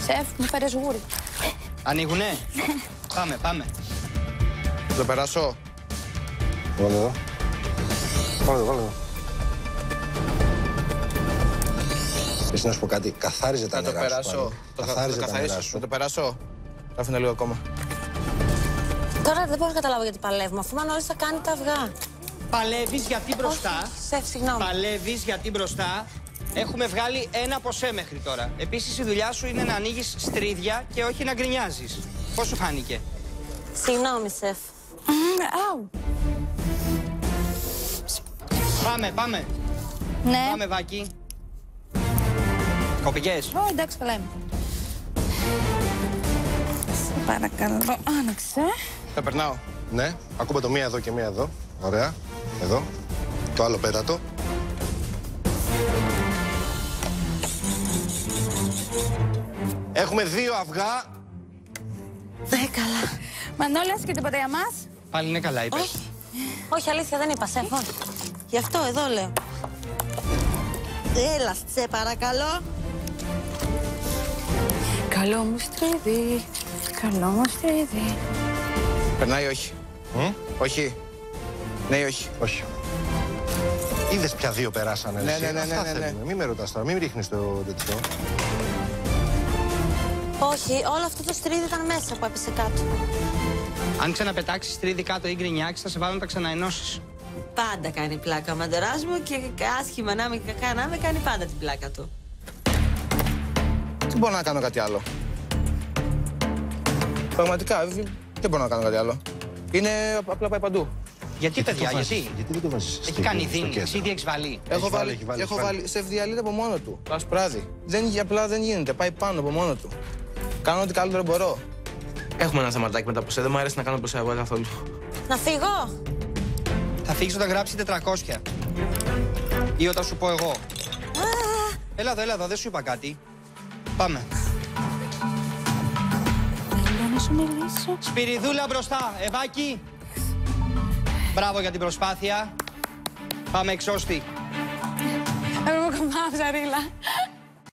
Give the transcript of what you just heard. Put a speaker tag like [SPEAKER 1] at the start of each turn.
[SPEAKER 1] Σεφ, μου φέρε γούρι.
[SPEAKER 2] Ανοίγουνε. Πάμε, πάμε.
[SPEAKER 3] Το περάσω.
[SPEAKER 4] Βάλε εδώ. Βάλε εδώ. Εσύ να σου πω κάτι, καθάριζε τα νερά σου.
[SPEAKER 3] περάσω.
[SPEAKER 4] Καθάριζε τα νερά σου.
[SPEAKER 3] Θα το περάσω. Θα άφηνα λίγο ακόμα.
[SPEAKER 5] Τώρα δεν μπορώ να καταλάβω γιατί παλεύουμε, αφού μάλλον όλες θα κάνει τα αυγά.
[SPEAKER 2] Παλεύεις γιατί μπροστά.
[SPEAKER 5] Όχι, σεφ, συγγνώμη.
[SPEAKER 2] Παλεύεις γιατί μπροστά. Έχουμε βγάλει ένα ποσέ μέχρι τώρα. Επίσης η δουλειά σου είναι να ανοίγεις στρίδια και όχι να γκρινιάζεις. Πώς σου φάνηκε?
[SPEAKER 5] Συγγνώμη, σεφ.
[SPEAKER 1] Αου.
[SPEAKER 2] Πάμε, πάμε.
[SPEAKER 1] Ναι.
[SPEAKER 2] Πάμε, Βάκη. Κοπικές.
[SPEAKER 1] Ω, εντάξει, καλά είμαι. Σε παρακαλώ, άνοιξε.
[SPEAKER 3] Τα περνάω.
[SPEAKER 4] Ναι, ακούμε το μία εδώ και μία εδώ. Ωραία. Εδώ. Το άλλο πέτατο. Έχουμε 2 αυγά.
[SPEAKER 5] Καλά.
[SPEAKER 1] Μανώλη, και τίποτα για μας?
[SPEAKER 2] Πάλι είναι καλά, είπες.
[SPEAKER 5] Όχι. Όχι, αλήθεια, δεν είπα, σεφ, όχι. Γι' αυτό εδώ λέω. Έλα, σε παρακαλώ.
[SPEAKER 1] Καλό μου στρίδι, καλό μου στρίδι.
[SPEAKER 3] Περνάει ή όχι? Όχι. Ναι ή όχι?
[SPEAKER 4] Όχι. Είδες πια 2 περάσανε.
[SPEAKER 3] Ναι,
[SPEAKER 4] εσύ.
[SPEAKER 3] ναι, ναι,
[SPEAKER 4] Αυτά
[SPEAKER 3] ναι, ναι.
[SPEAKER 4] θέλουμε. Μην με ρωτάς τώρα, μην ρίχνεις το τέτοιο.
[SPEAKER 5] Όχι, όλο αυτό το στρίδι ήταν μέσα που έπεσε κάτω.
[SPEAKER 2] Αν ξαναπετάξεις τρίδι κάτω ή γκρινιάξεις, θα σε βάλω να τα ξαναενώσεις.
[SPEAKER 5] Πάντα κάνει πλάκα ο μαντοράς μου και άσχημα να είμαι και κακά να είμαι, κάνει πάντα την πλάκα του.
[SPEAKER 3] Δεν μπορώ να κάνω κάτι άλλο. Πραγματικά, δεν μπορώ να κάνω κάτι άλλο. Είναι απλά πάει παντού.
[SPEAKER 2] Γιατί, παιδιά, γιατί?
[SPEAKER 4] Γιατί δεν το βάζεις
[SPEAKER 2] Έχει κάνει δίνη, εσύ τι έχεις βάλει?
[SPEAKER 3] Έχω
[SPEAKER 4] βάλει.
[SPEAKER 3] βάλει. Σε διαλύεται από μόνο του. Το ασπράδι. Απλά δεν γίνεται. Πάει πάνω από μόνο του. Κάνω ό,τι καλύτερο μπορώ.
[SPEAKER 6] Έχουμε ένα θεματάκι με τα ποσέ. Δεν μου αρέσει να κάνω ποσέ εγώ καθόλου.
[SPEAKER 5] Να φύγω.
[SPEAKER 2] Θα φύγεις όταν γράψει 400. Ή όταν σου πω εγώ. Έλα εδώ, δεν σου είπα κάτι. Πάμε.
[SPEAKER 1] Θέλω να σου μιλήσω.
[SPEAKER 2] Σπυριδούλα μπροστά, Ευάκη. Μπράβο για την προσπάθεια. Πάμε εξώστη.
[SPEAKER 1] Εγώ μου κομμάω ψαρίλα.